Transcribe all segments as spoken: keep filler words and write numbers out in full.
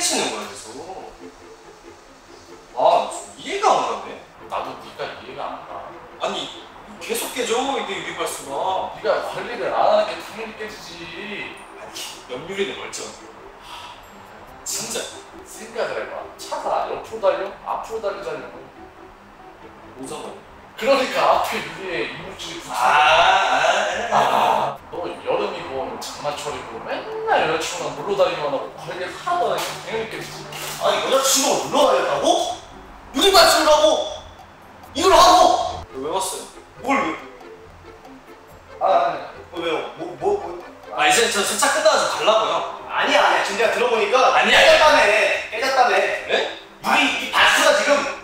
뻥치는 거야 계속. 아 이해가 안 가네. 나도 네가 이해가 안 가. 아니 계속 깨져 이게 유리발수가. 네가 관리를 안 하는 게 당연히 깨지지. 아니 옆유리는 멀쩡해. 진짜 생각을 해봐. 차가 옆으로 달려? 앞으로 달리자냐고. 오잖아. 그러니까 앞에 유리에 이물질이 붙어. 아아아 아, 너 여름이고 장마철이고 맨날 여자친구랑 놀러 다니기만 하고 관리 하나도 안 하니까 당연히 깨지지. 아니 여자친구가 놀러 다녔다고? 유리발수를 하고 이걸 하고 왜 왔어요? 뭘 왜? 아 아니 어, 왜요? 뭐 뭐 뭐? 아 이제 저 세차 끝나서 갈라고요. 아니야 아니야 지금 내가 들어보니까 아니야. 깨졌다며 깨졌다며 예? 유리 이 발수가 지금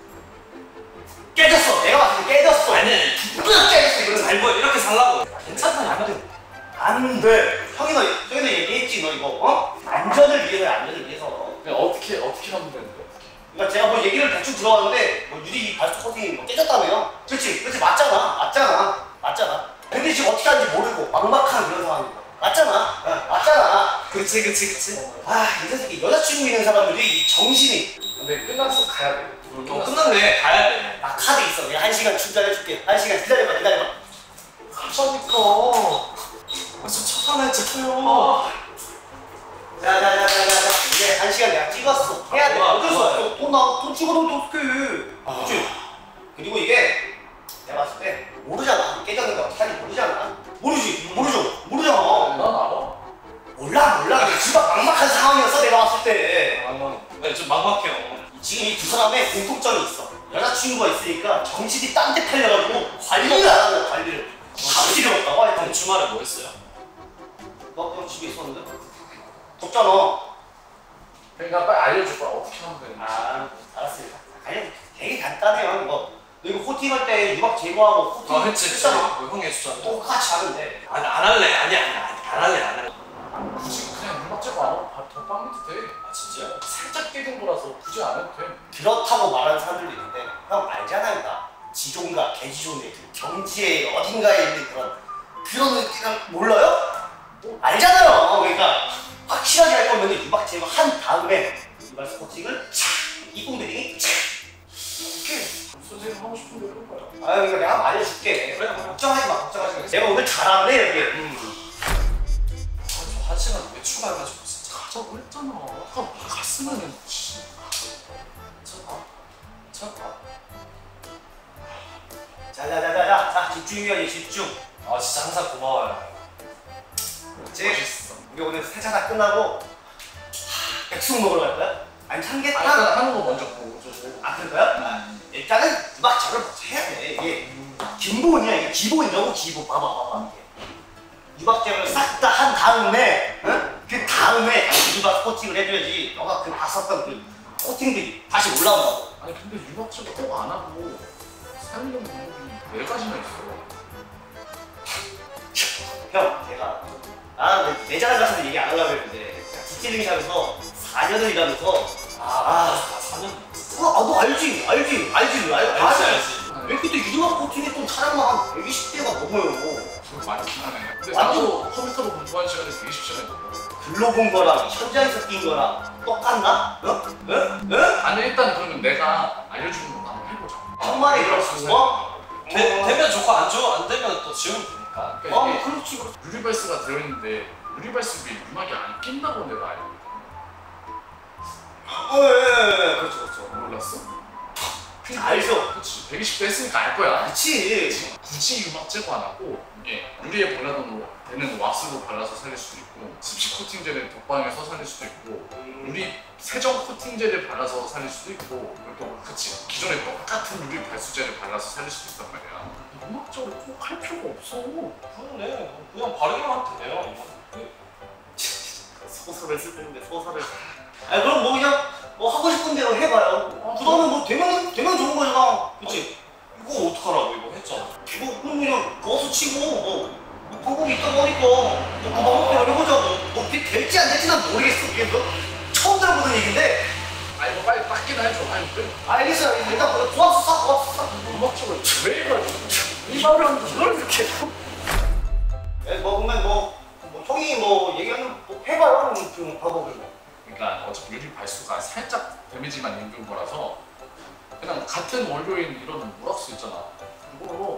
깨졌어. 내가 봤을 때 깨졌어. 아니 누가 깨졌어 이거는. 잘 보여 이렇게 살라고. 괜찮다니까. 안돼. 형이 너 형이 너 얘기했지 너 이거 어? 안전을 위해서 안전을 위해서. 그냥 어떻게 어떻게 하면 되는데 어떻게? 그러니까 제가 뭐 얘기를 대충 들어봤는데 뭐 유리 발수 코팅이 뭐 깨졌다며요. 그렇지 그렇지 맞잖아 맞잖아 맞잖아. 근데 지금 어떻게 하는지 모르고 막막한 그런 상황인 거야. 맞잖아 어, 맞잖아. 그치 그치 그치. 아이 새끼 여자친구 있는 사람들이 이 정신이. 근데 끝났어 가야 돼. 어 끝났네. 가야 돼. 나 카드 있어. 내가 한 시간 충전해줄게. 한 시간 기다려봐 기다려봐. 가자니까. 아 진짜 차 하나 찍혀요. 자자자자자 이제 한 시간 내가 찍었어. 해야 돼. 아, 어쩔 수 좋아요. 없어. 돈나돈 찍어놓으면 어떡해. 아. 그치? 그리고 이게 내가 봤을 때 모르잖아. 깨졌는데 어떻게 하는지 모르잖아. 모르지 모르죠 모르잖아. 난 알아. 몰라 몰라. 진짜 막막한 상황이었어 내가 봤을 때. 네, 좀 막막해요. 지금 이 두 사람의 공통점이 있어. 여자친구가 있으니까 정신이 딴 데 팔려가지고 관리를 안 하는 거야 관리를. 다 필요 없다고 하여튼. 형 주말에 뭐 했어요? 너 그냥 집에 있었는데? 덥잖아. 그러니까 빨리 알려줄 거야. 어떻게 하면 되는지. 아 알았어요. 아니 되게 간단해요 이거. 너 이거 코팅할 때 유박 제거하고 코팅 아 했지 했지. 했잖아. 그 형이 해주잖아. 똑같이 하면 돼. 안, 안 할래. 아니 아니 아니 안 할래 안 할래. 굳이 그냥 유박 제거 안 하고 더 빵해도 돼. 아 진짜요? 살짝 깨진 거라서 굳이 안 해도 돼. 그렇다고 말하는 사람들도 있는데 형 알잖아요 나. 지존과 개지존의 그 경지의 어딘가에 있는 그런 그런 느낌 몰라요? 알잖아요. 그러니까 확실하게 할 거면 유박 제거 한 다음에 유발 코팅을 착 이뽕 베딩이 착 이렇게. 선생님 하고 싶은 대로 해봐요. 아 그러니까 내가 한번 알려줄게. 그래 걱정하지 마 걱정하지 마. 내가 오늘 잘하네 여기. 음. 아, 한 시간 왜 추가해가지고 진짜. 가자고 했잖아. 아까 갔으면은 진짜. 잠깐. 잠깐. 자자자자자 자 집중이야 집중. 아 진짜 항상 고마워요. 그렇지? 멋있어. 우리 오늘 세차 다 끝나고 백숙 먹으러 갈 거야? 아니 아, 삼계탕? 일단 하는 거 먼저 보고 좀. 아 그럴 거야? 아, 일단은 유박 제거를 먼저 해야 돼. 이게 기본이야 이게 기본이라고 기본. 봐봐 봐봐 이게. 유박 제거를 싹 다 한 다음에 응? 그 다음에 유박 코팅을 해줘야지 너가 그 봤었던 그 코팅들이 다시 올라온다고. 아니 근데 유박 제거 꼭 안 하고 살려는 방법이 네 가지나 있어. 형 제가 아 내장을 가서 얘기 안 하려고 했는데 제가 디테일링 샵에서 사 년을 일하면서 아 사 년. 어, 아, 너 알지? 알지? 알지? 알, 알지 알지. 왜 그때 유리막 코팅했던 사람만 한 백이십 대가 넘어요. 그거 많긴 하네. 근데 완전- 나도 컴퓨터로 공부한 시간이 백이십 시간이 넘어. 글로 본 거랑 현장에서 뛴 거랑 똑같나? 어? 어? 어? 아니 일단 그러면 내가 알려주는 거 한번 해보자. 천만에 들었어? 뭐? 되, 되면 좋고 안 좋아 안 되면 또 지우면 되니까. 그러니까 어, 이게 그렇지, 그렇지. 유리발스가 되어있는데 유리발스 위에 유막이 안 낀다고 내가 알고 있거든. 어, 예, 예, 예. 그렇죠, 그렇죠. 몰랐어? 알죠. 그치. 백이십 대 했으니까 알 거야. 그렇지. 굳이 유막 제거 안 하고 이게 유리에 발라도 되는 왁스로 발라서 살릴 수도 있고 습식 코팅제를 덧방해서 살릴 수도 있고 유리 세정 코팅제를 발라서 살릴 수도 있고 또 그치 기존에 똑같은 유리 발수제를 발라서 살릴 수도 있단 말이야. 유막적으로 꼭 할 필요가 없어. 그러네. 그냥 바르기만 하면 돼요. 소설을 쓸 텐데 소설을. 아 그럼 뭐 그냥 뭐 하고 싶은 대로 해봐요. 그 다음에 뭐 되면 되면 좋은 거잖아. 그치? 이거 어떡하라고 이거 했잖아. 뭐 그럼 그냥 버스 치고 뭐, 뭐 방법이 있다고 하니까 뭐그 방법대로 해보자고. 뭐 그게 될지 안 될지 난 모르겠어. 이게 뭐 처음 들어보는 얘긴데. 아니 뭐 빨리 닦기나 해줘. 아니 그래. 알겠어요. 일단 뭐 고압수 싹 고압수 싹. 유막적으로 왜 해가지고 이 말을 하는데 이걸 이렇게 예, 뭐 그러면 뭐, 뭐 형이 뭐 얘기하는 뭐 해봐요. 그 방법을 뭐. 그러니까 어차피 유리 발수가 살짝 데미지만 입은 거라서 그냥 같은 원료인 이런 무락스 있잖아. 이거로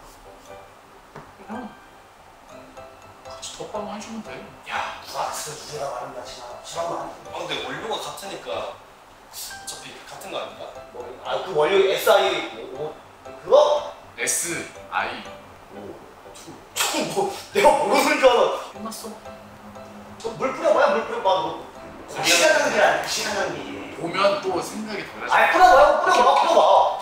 그냥 같이 덧방을 해주면 돼. 야, 무락스 누구랑 말한다 지나. 심한 말. 아 근데 원료가 같으니까 어차피 같은 거 아닌가? 뭐, 아, 그 원료 에스아이 뭐, 뭐 그거? S, I, O, 투. 뭐 내가 모르는 줄 알아. 끝났어. 물 뿌려봐야 물 뿌려봐. 뭐. 시간 낭비 아니야 시간 낭비. 보면 또 생각이 달라져. 아이 뿌려봐요 뿌려봐 뿌려봐.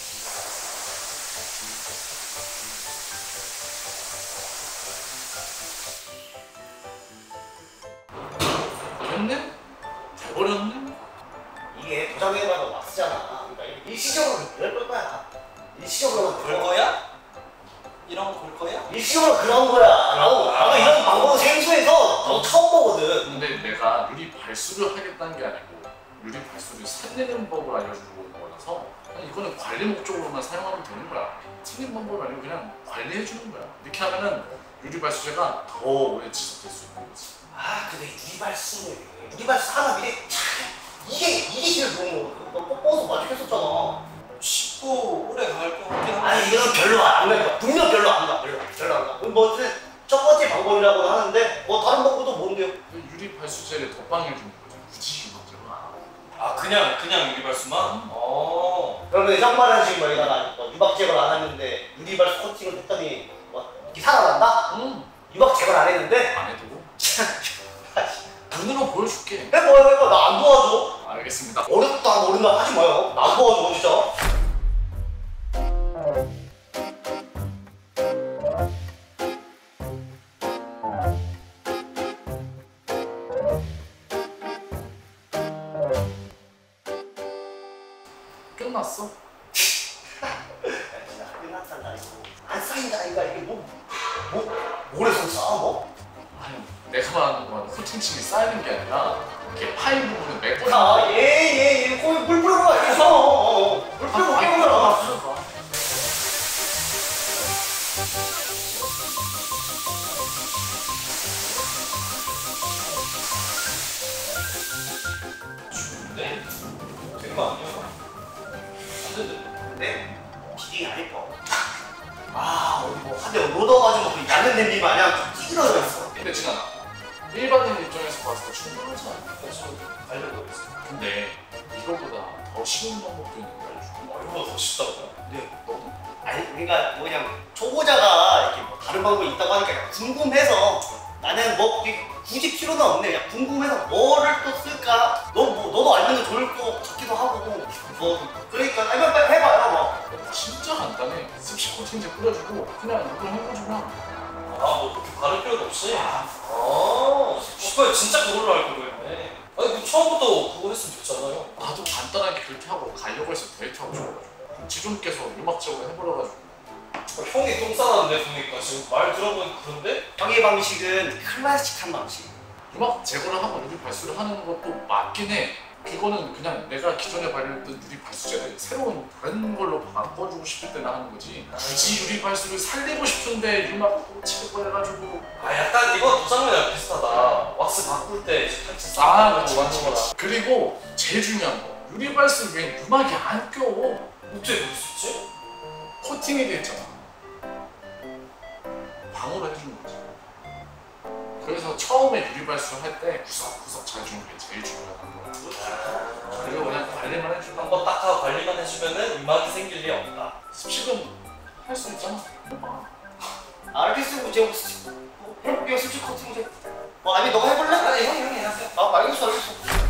됐네? 돼버렸네? 이게 도장내마다 왁스잖아. 그러니까 일시적으로 그럴 거야. 일시적으로 볼 거야? 이런 거 볼 거야? 일시적으로 그런 거야. 나도 나도 이런 방법을 생소해서 나도 처음 보거든. 근데 내가 유리 발수를 하겠다는 게 아니고 유리 발수를 살리는 법을 알려주고 있는 거라서 그냥 이거는 관리 목적으로만 사용하면 되는 거야. 틀린 방법은 아니고 그냥 관리해주는 거야. 이렇게 하면은 유리 발수제가 더 오래 지속될 수 있는 거지. 아 근데 유리발수 유리발수 하나 미래 이게 이게 제일 좋은 거. 너 뽀뽀서 만족했었잖아. 쉽고 오래 갈 것 같긴 한데. 아니 이건 별로 안 갈 거야. 분명 별로 안 가. 별로 별로 안 가. 뭐 어쨌든 첫 번째 방법이라고 하는데 뭐 다른 방법도 뭔데요? 유리 발수제를 덧방해주는 거지. 굳이 이것저것. 아 그냥 그냥 유리발수만? 어. 그러면 예상만한 식뭐 여기다가 뭐 유박 제거를 안 했는데 유리발수 코팅을 했더니 뭐 이게 살아난다? 응. 유박 제거를 안 했는데? 안 해도 눈으로 보여줄게. 해봐 해봐 나 안 도와줘. 알겠습니다. 어렵다 모른다 하지 마요. 나 안 도와줘 진짜. 끝났어. 야 진짜 끝났단다 이거. 안 쌓인다 이거 이게 뭐 뭐 모래성 쌓아 뭐? 아니 내가 말하는 건 코팅층이 쌓이는 게 아니라 이렇게 파인 부분을 메꿔주는 아, 예, 예, 예. 거기 물 뿌려봐. 알겠어. 어, 어. 물 뿌려봐. 깨물어. 좋은데? 되게 많이요. 안 되는데? 네? 기딩이 안 예뻐. 아, 어디 뭐, 한 대 로더가지고 그 얇은 냄비 마냥 찌그러져 있어. 근데 진아 일반인 입장에서 봤을 때 충분하지 않아? 그래서 가려고 했어. 근데 이거보다 더 쉬운 방법도 있는 거 알려줄게. 어, 이거보다 더 쉽다고요? 네. 너도? 아니, 그러니까 뭐 그냥 초보자가 이렇게 뭐 다른 방법이 있다고 하니까 그냥 궁금해서 나는 뭐 이렇게 굳이 필요는 없네. 그냥 궁금해서 뭐를 또 쓸까? 너, 뭐, 너도 알면 좋을 것 같기도 하고. 뭐, 그러니까, 아니, 빨리 해봐요, 뭐. 진짜 간단해. 습식 코팅제 뿌려주고 그냥 이걸 해가지고 아뭐 그렇게 바를 필요도 없이? 아 씨발 진짜 그걸로 알고 그랬네. 아니 그 처음부터 그거 했으면 됐잖아요. 나도 간단하게 그렇게 하고 가려고 해서 데이트하고 싶어가지고 지존께서 음악 제공을 해버려가지고 어, 형이 똥 싸놨는데 보니까 지금 말 들어보니까 그런데? 형의 방식은 클래식한 방식. 음악 제거를 하고 유리 발수를 하는 것도 맞긴 해. 그거는 그냥 내가 기존에 발효했던 유리 발수제를 새로운 다른 걸로 바꿔주고 싶을 때나 하는 거지. 굳이 유리 발수를 살리고 싶은데 유막 꽂히고 해가지고 아 약간 이거 도장면이랑 비슷하다. 왁스 바꿀 때 이제 같이 아 싸는 맞지 맞지 맞지. 그리고 제일 중요한 거 유리 발수 외엔 유막이 안 껴. 어떻게 그럴 수 있지? 코팅이 돼 있잖아. 방어를 해주는 거지. 그래서 처음에 유리 발수를 할 때 구석구석 잘 주는 게 제일 중요한 거야. 그리고 그냥 관리만 해주면 한번 딱 하고 관리만 해주면은 유막이 생길 리 없다. 습식은 할 수 있잖아. 알겠어, 제가 뭐 해볼게요, 습식 커팅제. 뭐 아니 너가 해볼래? 아니 형이 형이 하세요. 아, 알겠어, 알겠어.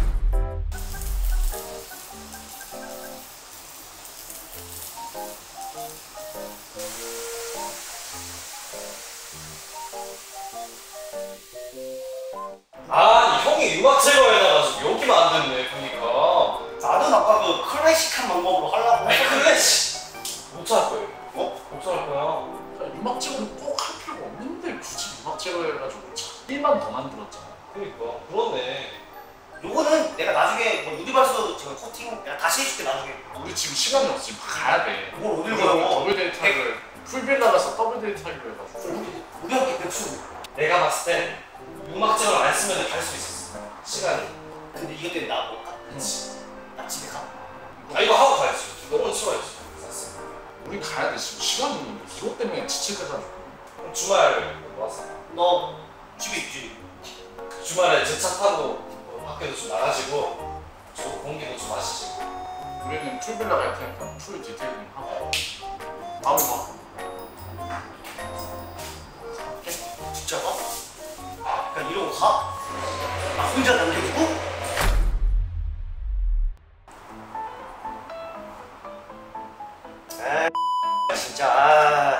아 형이 유막 제거해놔가지고 여기만 안 됐네 보니까. 나도 아까 그 클래식한 방법으로 하려고 아니 했는데. 그래 씨. 못할 거예요. 어? 못할 거야. 유막 제거를 꼭 할 필요가 없는데 굳이 유막 제거해가지고 일만 더 만들었잖아. 그러니까 그러네. 요거는 내가 나중에 뭐 유리발수 제가 코팅 내가 다시 해줄게 나중에. 우리 지금 시간이 없어. 지금 가야 돼. 뭘 어딜 우리 가요? 더블 데이트하기로 풀빌라 가서 더블 데이트하기로 해가지고 우리 우리 함께 백수. 내가 봤을 때 유막 제거를 안 쓰면 갈 수 있었어. 시간이. 근데 이것 때문에 나 못 가? 그렇지. 나 집에 가. 아 이거 하고 가야지. 너무 치워야지. 우리 가야 돼 지금 시간이 이것 때문에 지체돼가지고. 그럼 주말 뭐 왔어? 너 집에 있지? 주말에 제 차 타고 밖에도 좀 나가지고 좋은 공기도 좀 마시지. 우리는 풀빌라 갈 테니까 풀 디테일링 하고 바로 가. 진짜 가? 그냥 이러고 가? 나 혼자 남겨두고? 에이 진짜 아.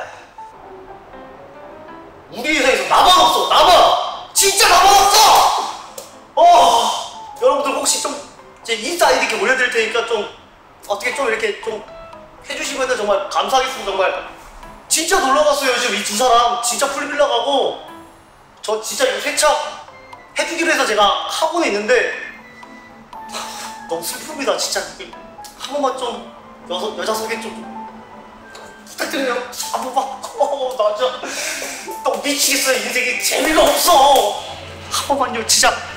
우리 회사에서 나만 없어 나만! 진짜 나만 없어! 어 여러분들 혹시 좀 제 인스타 아이디 이렇게 올려드릴 테니까 좀 어떻게 좀 이렇게 좀 해주시면 정말 감사하겠습니다. 정말 진짜 놀러갔어요. 지금 이 두 사람 진짜 풀빌라 가고 저 진짜 이거 세차 해주기로 해서 제가 하고는 있는데 너무 슬픕니다. 진짜 한 번만 좀 여서, 여자 소개 좀 부탁드려요. 한 번만. 어, 나 진짜 너무 미치겠어요. 인생에 재미가 없어. 한 번만요 진짜.